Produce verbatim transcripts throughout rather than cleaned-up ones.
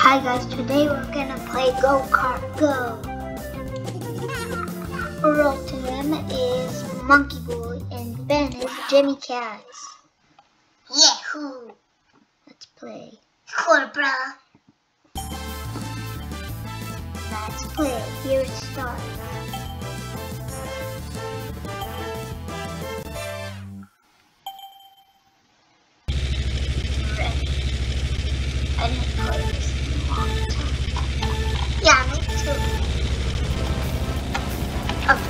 Hi guys, today we're gonna play Go Kart Go. Earl to him is Monkey Boy and Ben is Jimmy Cats. Yahoo! Let's play. Cobra. Let's play. Here it starts. Ready. I didn't play this in a long time. Yeah, me too. Okay.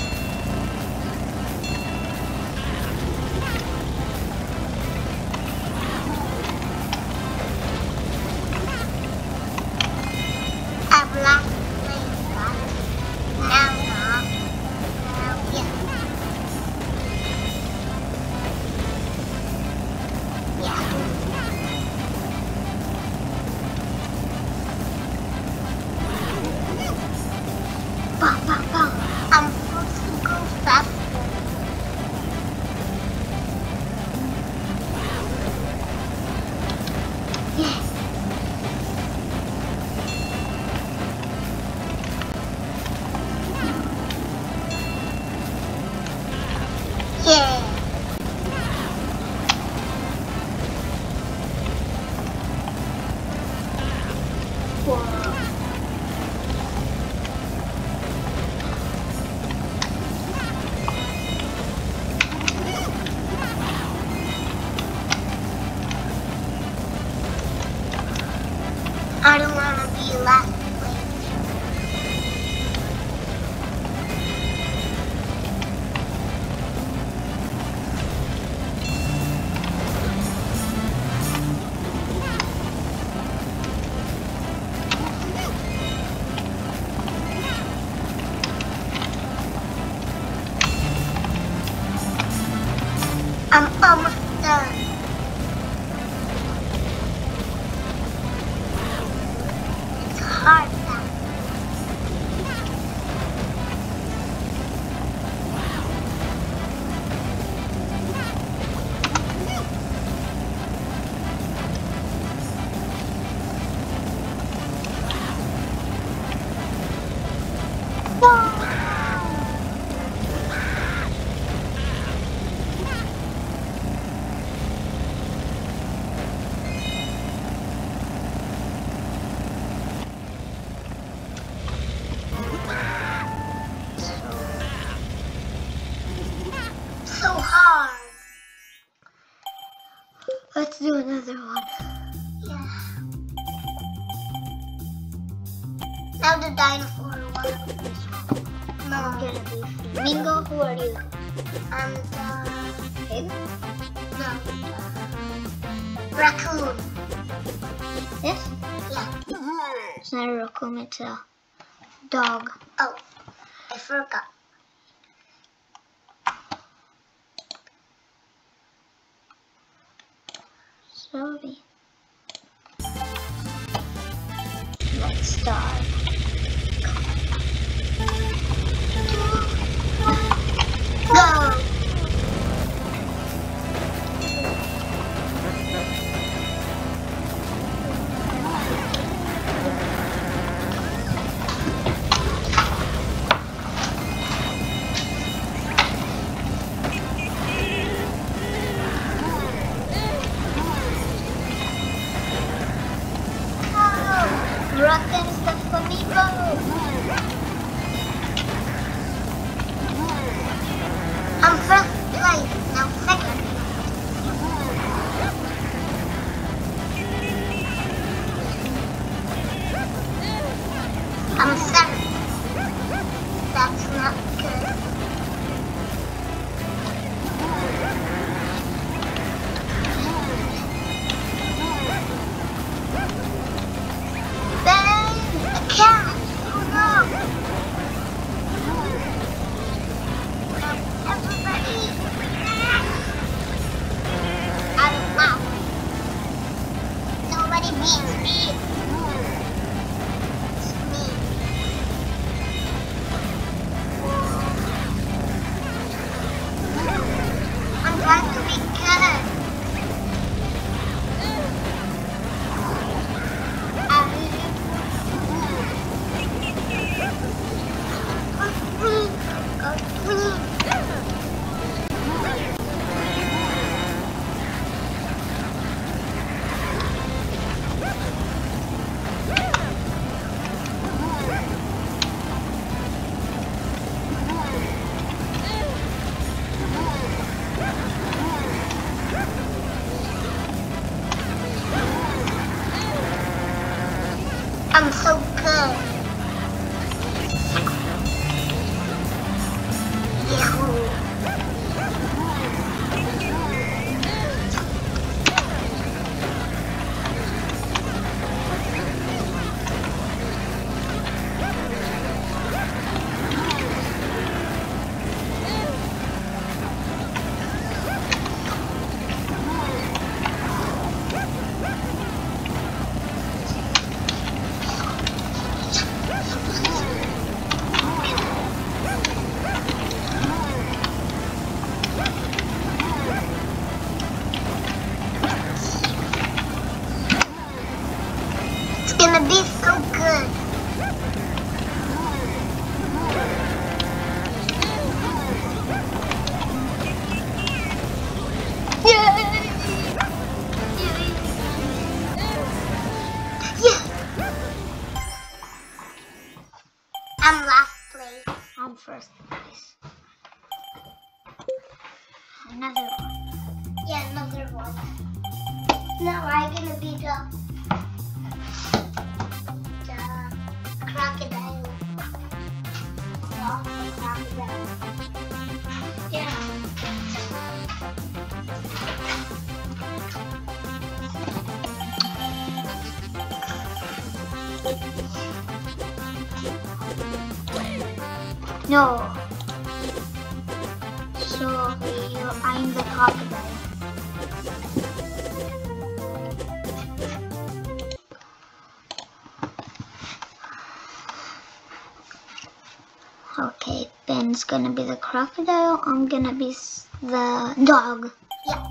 I've lost the place, guys. Now, now. Now, yeah. Yeah. Bang, bang, bang. I'm supposed to go faster. Yes. Yeah. Whoa. I don't want to be last place. I'm almost done. It's hard now. So hard. Let's do another one. Yeah. Now the dinosaur one. No, I'm gonna be Flamingo. Who are you? I'm the Pig? no the raccoon. This? Yeah. It's not a raccoon, it's a dog. Oh, I forgot. Sorry. Let's start. Go. Rockens the Flamingo. I'm first place, now second. I'm seventh. That's not good. Ben, a cat. Oh no. Everybody. Out of mouth. Nobody beats me. It's me. I'm trying to be good. I'm so good. Yahoo! It's gonna be so good. Yay! Yeah! I'm last place. I'm first place. Another one. Yeah, another one. Now I'm gonna be the the crocodile. Oh, the crocodile. Yeah. No. So you, I'm the crocodile. Okay, Ben's gonna be the crocodile. I'm gonna be s- the dog. Yeah.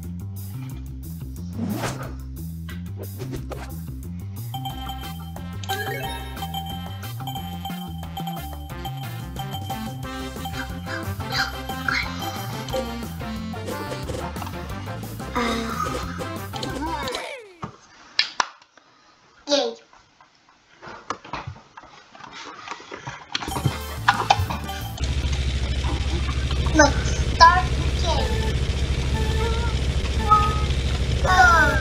Uh, Yay. Let's start the game. Go.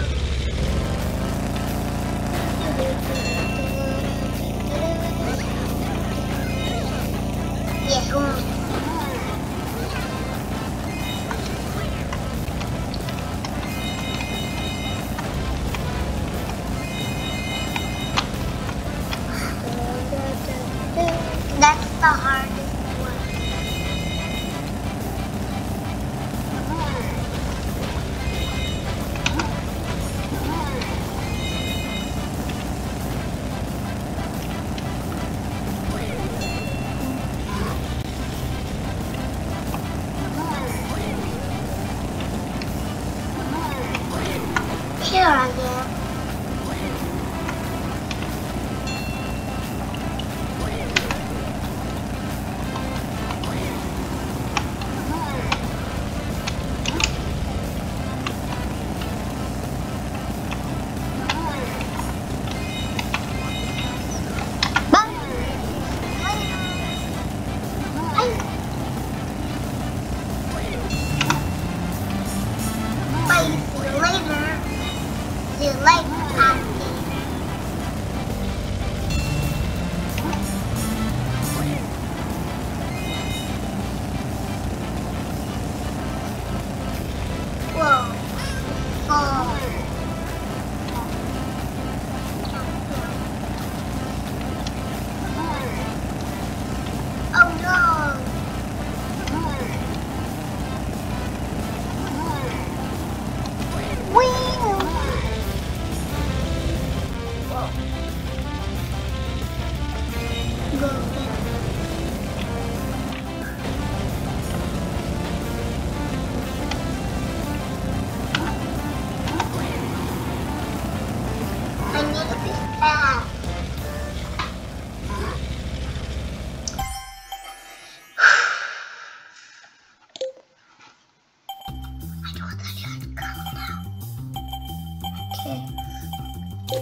Yahoo. That's the hardest one. Here I am. Bye. See you later. See you later, Auntie. Whoa. Oh. Oh no. Whee! Go. I need to be fast. I know that you have to go now. okay.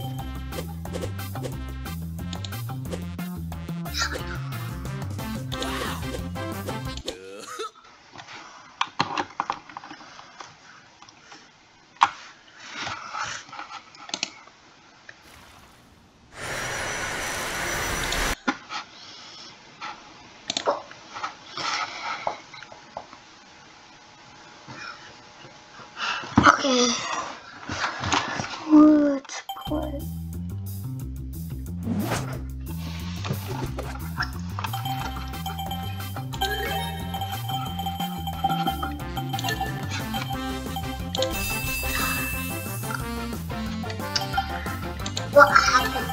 Okay. Let's play. What happened?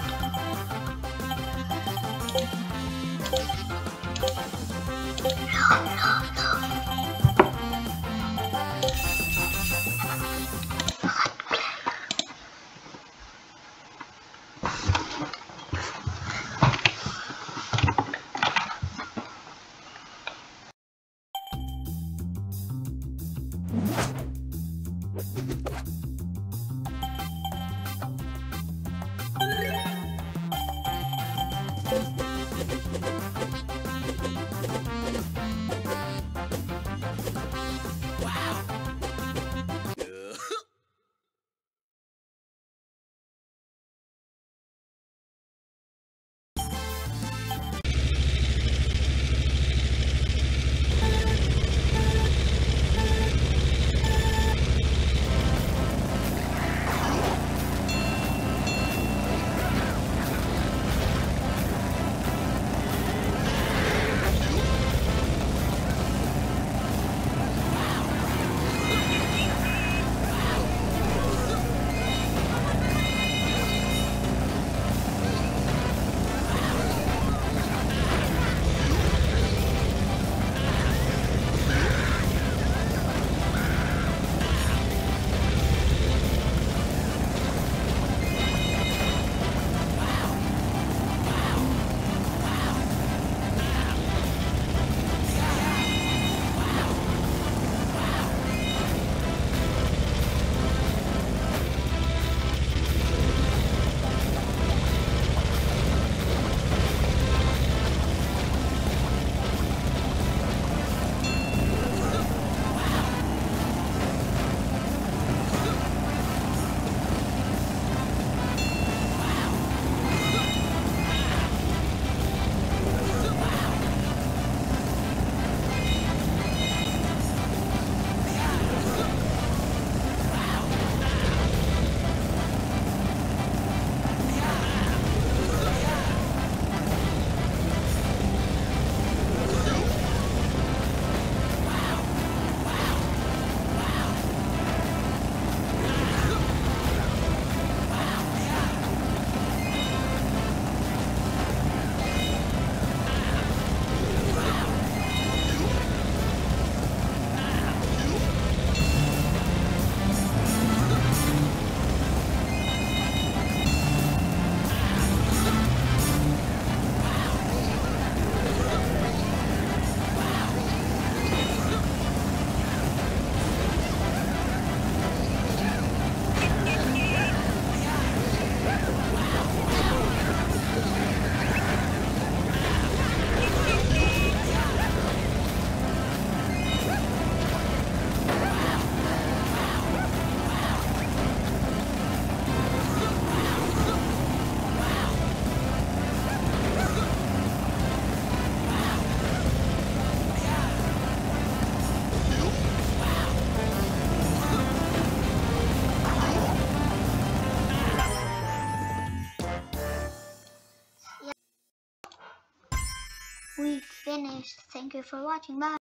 We finished. Thank you for watching. Bye.